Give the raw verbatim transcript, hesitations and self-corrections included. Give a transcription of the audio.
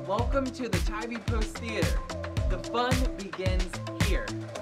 Welcome to the Tybee Post Theater. The fun begins here.